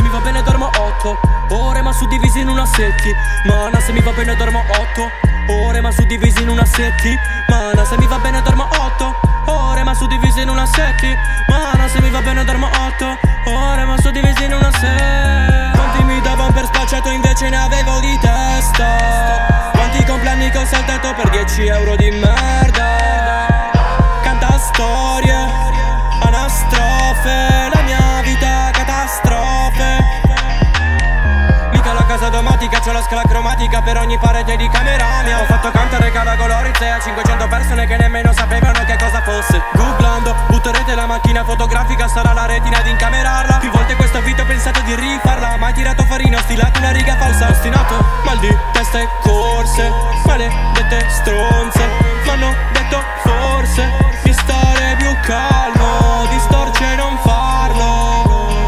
mi va bene dormo 8 ore ma suddivisi in una settimana. Se mi va bene dormo 8 ore ma suddivisi in una settimana. Se mi va bene dormo 8 ore ma suddivisi in una settimana. Se mi va bene dormo 8 ore ma suddivisi in una settimana. Quanti mi davano per spacciato invece ne avevo di testa. Quanti compleanni che ho saltato per 10 euro di merda. Canta storie, anastrofe, la mia vita catastrofe. Mica la casa domotica, c'ho la scala cromatica per ogni parete di camera mia. Ho fatto cantare Cava Colorizze a 500 persone che nemmeno sapevano che cosa fosse. Googlando, butterete la macchina fotografica, sarà la retina ad incamerarla. Più volte questa vita ho pensato di rifarla, mai tirato farina, ho stilato una riga falsa. Ostinato, mal di testa e corse, maledette stronze, m'hanno detto forse di stare più calmo, di storce e non farlo.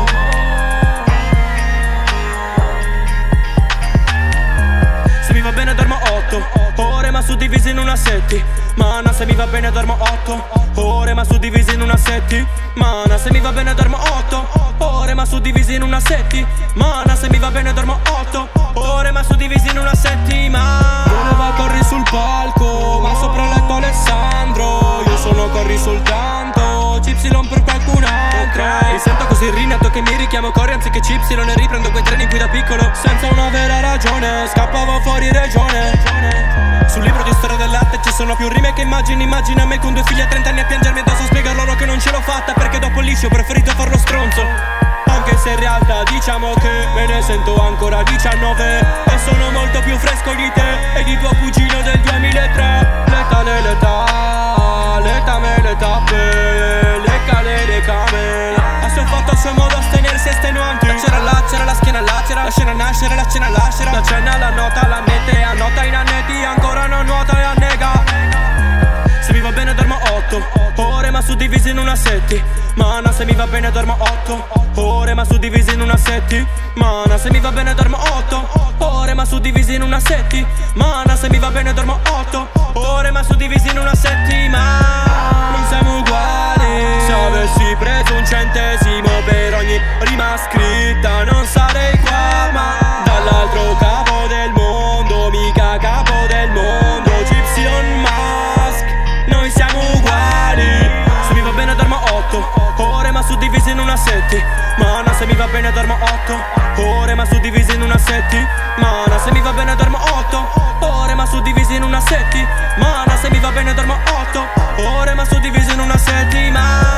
Se mi va bene dormo 8 ore ma suddivisi in una settimana. Se mi va bene dormo 8 ore ma suddivisi in una settimana. Se mi va bene dormo 8 ore ma suddivisi in una settimana. Se mi va bene dormo 8 ore ma suddivisi in una settimana. Voleva corri sul palco ma sopra il letto Alessandro. Io sono corri soltanto CY per qualcun altro. Mi sento così rinato che mi richiamo Corri anziché CY e riprendo quei treni qui da piccolo senza una vera ragione. Scappavo fuori regione. Sul libro di storia del latte ci sono più rime che immagini. Immagina me con 2 figli a 30 anni a piangermi addosso, spiegar loro che non ce l'ho fatta perché dopo il liscio ho preferito farlo stronzo. Anche se in realtà diciamo che me ne sento ancora 19 e sono molto più fresco di te e di tuo cugino del 2003. Letale l'età, letame le tappe, le cale le camere. Ha suo fatto a suo modo astenersi estenuante. La c'era là, c'era la schiena là, c'era la scena nascere, la cena lascera. La cena, la nota, la mette, annota in annetti, ancora non nuota e annega. Se mi va bene dormo 8 ore ma suddivisi in una settimana. Se mi va bene dormo 8 ore ma suddivisi in una settimana. Se mi va bene dormo 8 ore ma suddivisi in una settimana. Se mi va bene dormo 8 ore ma suddivisi in una settimana. Non siamo uguali. Se avessi preso un centesimo per ogni rima scritta non sarei qua ma dall'altro capo del mondo, mica capo del mondo. Gypsy Mask, noi siamo uguali. Se mi va bene dormo 8 ore ma suddivisi in una settimana. Se mi va bene dormo 8 ore ma suddivisi in una settimana. Se mi va bene dormo 8 ore ma suddivisi in una settimana. Se mi va bene dormo 8 ore ma suddivisi in una settimana.